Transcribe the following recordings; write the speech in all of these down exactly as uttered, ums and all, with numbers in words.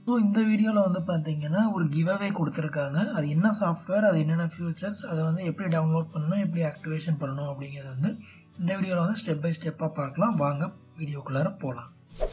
So இந்த வீடியோவில் வந்து பார்த்தீங்கன்னா ஒரு கிவ் அவே கொடுத்துருக்காங்க. அது என்ன சாஃப்ட்வேர், அது என்னென்ன ஃபியூச்சர்ஸ், அதை வந்து எப்படி டவுன்லோட் பண்ணணும், எப்படி ஆக்டிவேஷன் பண்ணணும் அப்படிங்கிறது வந்து இந்த வீடியோவில் வந்து ஸ்டெப் பை ஸ்டெப்பாக பார்க்கலாம். வாங்க வீடியோக்குள்ளார போகலாம்.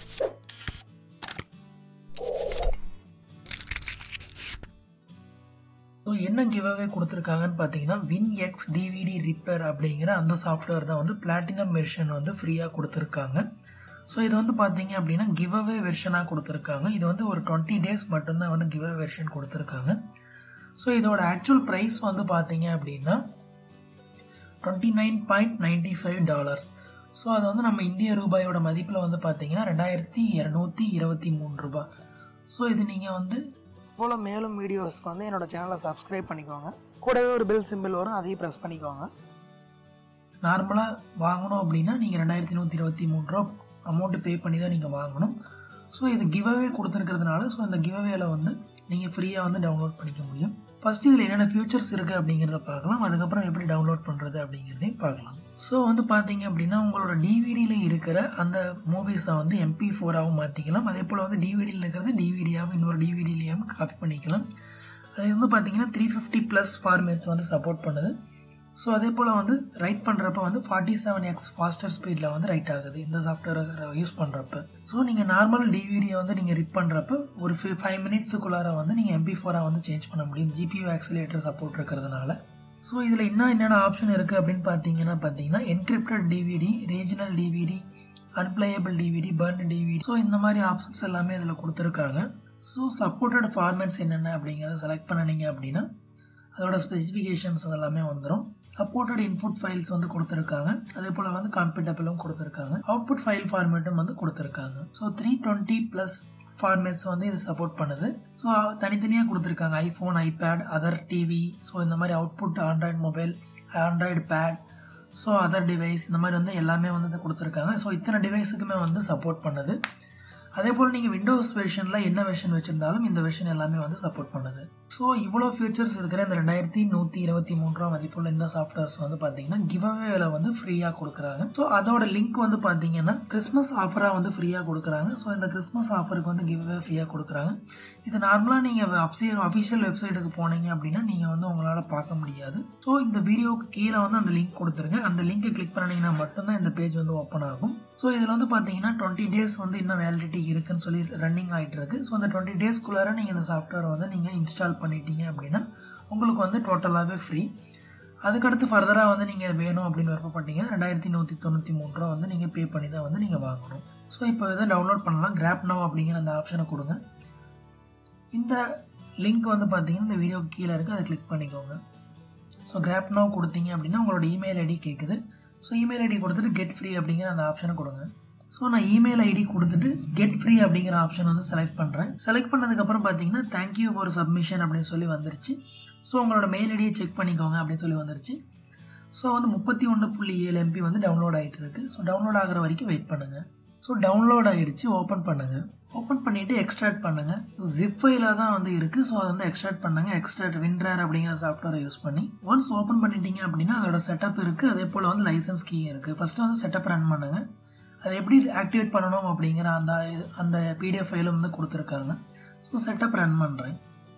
ஸோ என்ன கிவ் அவே கொடுத்துருக்காங்கன்னு பார்த்தீங்கன்னா வின்எக்ஸ் டிவிடி ரிப்பேர் அப்படிங்கிற அந்த சாஃப்ட்வேர் தான் வந்து பிளாட்டினம் வெர்ஷன் வந்து ஃப்ரீயாக கொடுத்துருக்காங்க. ஸோ இது வந்து பார்த்தீங்க அப்படின்னா கிவ் அவே வெர்ஷனாக கொடுத்துருக்காங்க. இது வந்து ஒரு டுவெண்ட்டி டேஸ் மட்டும்தான் வந்து கிவ் அவே வெர்ஷன் கொடுத்துருக்காங்க. ஸோ இதோட ஆக்சுவல் ப்ரைஸ் வந்து பார்த்தீங்க அப்படின்னா twenty nine point ninety five dollars. So அது வந்து நம்ம இந்திய ரூபாயோட மதிப்பில் வந்து பார்த்தீங்கன்னா ரெண்டாயிரத்தி இரநூத்தி இருபத்தி மூணு ரூபாய். ஸோ இது நீங்கள் வந்து போல் மேலும் வீடியோஸ்க்கு வந்து என்னோட சேனலை சப்ஸ்கிரைப் பண்ணிக்கோங்க. கூடவே ஒரு பெல் சிம்பிள் வரும், அதையும் ப்ரெஸ் பண்ணிக்கோங்க. நார்மலாக வாங்கணும் அப்படின்னா நீங்கள் ரெண்டாயிரத்தி நூற்றி இருபத்தி மூணு ரூபா அமௌண்ட்டு பே பண்ணி தான் நீங்கள் வாங்கணும். ஸோ இது கிவ் அவே கொடுத்துருக்கிறதுனால ஸோ இந்த கிவ் அவேல வந்து நீங்கள் ஃப்ரீயாக வந்து டவுன்லோட் பண்ணிக்க முடியும். ஃபஸ்ட்டு இதில் என்னென்ன ஃபியூச்சர்ஸ் இருக்குது அப்படிங்கிறத பார்க்கலாம். அதுக்கப்புறம் எப்படி டவுன்லோட் பண்ணுறது அப்படிங்கிறதையும் பார்க்கலாம். ஸோ வந்து பார்த்தீங்க அப்படின்னா உங்களோட டிவிடியில் இருக்கிற அந்த மூவிஸை வந்து எம்பி ஃபோராகவும் மாற்றிக்கலாம். அதே போல் வந்து டிவிடியில் இருக்கிறது டிவிடியாகவும் இன்னொரு டிவிடிலையும் காப்பி பண்ணிக்கலாம். அது வந்து பார்த்தீங்கன்னா த்ரீ ஃபிஃப்டி ப்ளஸ் ஃபார்மேட்ஸ் வந்து சப்போர்ட் பண்ணுது. ஸோ அதே போல் வந்து ரைட் பண்ணுறப்ப வந்து ஃபார்ட்டி செவன் எக்ஸ் ஃபாஸ்டர் ஸ்பீடில் வந்து ரைட் ஆகுது இந்த சாஃப்ட்வேரை யூஸ் பண்ணுறப்ப. ஸோ நீங்கள் நார்மல் டிவிடியை வந்து நீங்கள் ரிப் பண்ணுறப்ப ஒரு ஃபி ஃபைவ் மினிட்ஸுக்குள்ளார வந்து நீங்கள் எம்பி ஃபோராக வந்து சேஞ்ச் பண்ண முடியும் ஜிபியூ ஆக்சிலேட்டர் சப்போர்ட் இருக்கிறதுனால. ஸோ இதில் இன்னும் என்னென்ன ஆப்ஷன் இருக்குது அப்படின்னு பார்த்தீங்கன்னா பார்த்தீங்கன்னா encrypted DVD, regional DVD, unplayable DVD, burn DVD. So இந்த மாதிரி ஆப்ஷன்ஸ் எல்லாமே இதில் கொடுத்துருக்காங்க. ஸோ சப்போர்ட்டட் ஃபார்மேட்ஸ் என்னென்ன அப்படிங்கிறத செலக்ட் பண்ணினீங்க அப்படின்னா அதோட ஸ்பெசிஃபிகேஷன்ஸ் எல்லாமே வந்துடும். சப்போர்ட்டட் இன்புட் ஃபைல்ஸ் வந்து கொடுத்துருக்காங்க. அதே போல் வந்து காம்பேட்டபிளும் கொடுத்துருக்காங்க. அவுட்புட் ஃபைல் ஃபார்மேட்டும் வந்து கொடுத்துருக்காங்க. So three twenty plus formats வந்து இது சப்போர்ட் பண்ணுது. ஸோ தனித்தனியாக கொடுத்துருக்காங்க. IPhone, iPad, other TV, so இந்த மாதிரி output Android mobile, Android pad, so other device, இந்த மாதிரி வந்து எல்லாமே வந்து கொடுத்துருக்காங்க. ஸோ இத்தனை டிவைஸுக்குமே வந்து சப்போர்ட் பண்ணுது. அதே போல் நீங்கள் விண்டோஸ் வெர்ஷனில் என்ன வெர்ஷன் வச்சுருந்தாலும் இந்த வெர்ஷன் எல்லாமே வந்து சப்போர்ட் பண்ணுது. ஸோ இவ்வளோ ஃபியூச்சர்ஸ் இருக்கிற இந்த ரெண்டாயிரத்தி நூற்றி இருபத்தி மூன்றாம் மதிப்புள்ள இந்த சாஃப்ட்வேர்ஸ் வந்து பார்த்தீங்கன்னா கிவ் அவேல வந்து ஃப்ரீயாக கொடுக்குறாங்க. ஸோ அதோட லிங்க் வந்து பார்த்தீங்கன்னா கிறிஸ்மஸ் ஆஃபராக வந்து ஃப்ரீயாக கொடுக்குறாங்க. ஸோ இந்த கிறிஸ்மஸ் ஆஃபருக்கு வந்து கிவ் அவே ஃப்ரீயாக கொடுக்குறாங்க. இது நார்மலாக நீங்கள் அப்சியல் அஃபிஷியல் வெப்சைட்டுக்கு போனீங்க அப்படின்னா நீங்கள் வந்து உங்களால் பார்க்க முடியாது. ஸோ இந்த வீடியோவுக்கு கீழே வந்து அந்த லிங்க் கொடுத்துருங்க. அந்த லிங்கை கிளிக் பண்ணிங்கன்னா மட்டும்தான் இந்த பேஜ் வந்து ஓப்பன் ஆகும். ஸோ இதில் வந்து பார்த்தீங்கன்னா டுவெண்ட்டி டேஸ் வந்து இன்னும் வேலிடிட்டி இருக்குன்னு சொல்லி ரன்னிங் ஆகிட்டு இருக்கு. ஸோ அந்த டுவெண்ட்டி டேஸ்க்குள்ளார நீங்கள் இந்த சாஃப்ட்வேரை வந்து நீங்கள் இன்ஸ்டால் பண்ணிட்டீங்க அப்படின்னா உங்களுக்கு வந்து டோட்டலாகவே ஃப்ரீ. அதுக்கடுத்து ஃபர்தராக வந்து நீங்கள் வேணும் அப்படின்னு விருப்பப்பட்டீங்க ரெண்டாயிரத்தி நூற்றி தொண்ணூற்றி மூணு ரூபா வந்து நீங்கள் பே பண்ணி தான் வந்து நீங்கள் வாங்கணும். ஸோ இப்போ இதை டவுன்லோட் பண்ணலாம். கிராப் நவ் அப்படிங்கிற அந்த ஆப்ஷனை கொடுங்க. இந்த லிங்க் வந்து பார்த்தீங்கன்னா இந்த வீடியோக்கு கீழே இருக்குது, அதை கிளிக் பண்ணிக்கோங்க. ஸோ கிராப் நவ் கொடுத்தீங்க அப்படின்னா உங்களோட இமெயில் ஐடி கேட்குது. ஸோ இமெயில் ஐடி கொடுத்துட்டு கெட் ஃப்ரீ அப்படிங்கிற அந்த ஆப்ஷனை கொடுங்க. ஸோ நான் இமெயில் ஐடி கொடுத்துட்டு கெட் ஃப்ரீ அப்படிங்கிற ஆப்ஷன் வந்து செலக்ட் பண்ணுறேன். செலக்ட் பண்ணதுக்கப்புறம் பார்த்தீங்கன்னா தேங்க்யூ ஃபார் சப்மிஷன் அப்படின்னு சொல்லி வந்துருச்சு. ஸோ உங்களோட மெயில் ஐடியை செக் பண்ணிக்கோங்க அப்படின்னு சொல்லி வந்துருச்சு. ஸோ வந்து முப்பத்தி ஒன்று புள்ளி ஏழு எம்பி வந்து டவுன்லோட் ஆகிட்டு இருக்கு. ஸோ டவுன்லோட் ஆகிற வரைக்கும் வெயிட் பண்ணுங்கள். ஸோ டவுன்லோட் ஆகிடுச்சு. ஓப்பன் பண்ணுங்கள். ஓப்பன் பண்ணிவிட்டு எக்ஸ்ட்ராக்ட் பண்ணுங்கள். ஸோ ஜிப் ஃபைலாக தான் வந்து இருக்குது. ஸோ அதை வந்து எக்ஸ்ட்ராக்ட் பண்ணுங்கள். எக்ஸ்ட்ராக்ட் வின்ரேர் அப்படிங்கிற சாஃப்ட்வேரை யூஸ் பண்ணி ஒன்ஸ் ஓப்பன் பண்ணிட்டீங்க அப்படின்னா அதோட செட்டப் இருக்குது. அதே போல் வந்து லைசன்ஸ் கீ இருக்குது. ஃபஸ்ட்டு வந்து செட்டப் ரன் பண்ணுங்கள். அதை எப்படி ஆக்டிவேட் பண்ணணும் அப்படிங்கிற அந்த அந்த பிடிஎஃப் ஃபைலும் வந்து கொடுத்துருக்காங்க. ஸோ செட்டப் ரன் பண்ணுறேன்.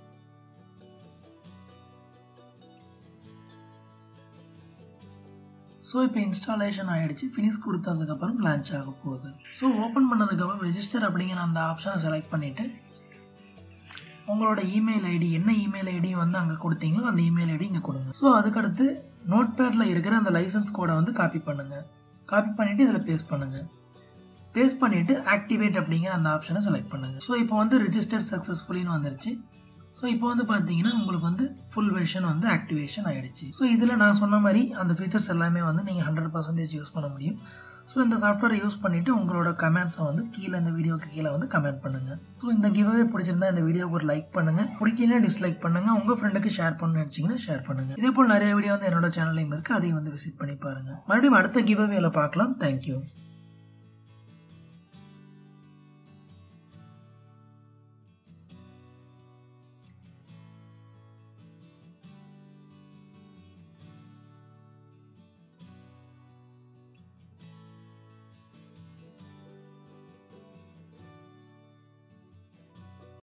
ஸோ இப்போ இன்ஸ்டாலேஷன் ஆகிடுச்சு. ஃபினிஷ் கொடுத்ததுக்கப்புறம் லான்ச் ஆக போகுது. ஸோ ஓப்பன் பண்ணதுக்கப்புறம் ரெஜிஸ்டர் அப்படிங்கிற அந்த ஆப்ஷனை செலக்ட் பண்ணிவிட்டு உங்களோட இமெயில் ஐடி என்ன இமெயில் ஐடி வந்து அங்கே கொடுத்தீங்களோ அந்த இமெயில் ஐடி இங்கே கொடுங்க. ஸோ அதுக்கடுத்து நோட் பேடில் இருக்கிற அந்த லைசன்ஸ் கோடை வந்து காப்பி பண்ணுங்கள். காப்பி பண்ணிவிட்டு இதில் பேஸ்ட் பண்ணுங்கள். பேஸ்ட் பண்ணிவிட்டு ஆக்டிவேட் அப்படிங்கிற அந்த ஆப்ஷனை செலக்ட் பண்ணுங்கள். ஸோ இப்போ வந்து ரிஜிஸ்டர் சக்ஸஸ்ஃபுல்லின்னு வந்துருச்சு. ஸோ இப்போ வந்து பார்த்தீங்கன்னா உங்களுக்கு வந்து ஃபுல் வெர்ஷன் வந்து ஆக்டிவேஷன் ஆகிடுச்சு. ஸோ இதில் நான் சொன்ன மாதிரி அந்த ஃபீச்சர்ஸ் எல்லாமே வந்து நீங்கள் ஹண்ட்ரட் பர்சன்டேஜ் யூஸ் பண்ண முடியும். ஸோ இந்த சாஃப்ட்வேரை யூஸ் பண்ணிவிட்டு உங்களோட கமெண்ட்ஸை வந்து கீழே இந்த வீடியோக்கு கீழே வந்து கமெண்ட் பண்ணுங்கள். ஸோ இந்த கிவ்அவே பிடிச்சிருந்தா இந்த வீடியோக்கு ஒரு லைக் பண்ணுங்கள். பிடிக்கல டிஸ்லைக் பண்ணுங்கள். உங்கள் ஃப்ரெண்டுக்கு ஷேர் பண்ணணும்னு நினச்சிங்கன்னா ஷேர் பண்ணுங்கள். இதே போல் நிறைய வீடியோ வந்து என்னோட சேனலையும் இருக்குது, அதையும் வந்து விசிட் பண்ணி பாருங்கள். மறுபடியும் அடுத்த கிவ்அவேல பார்க்கலாம். தேங்க்யூ.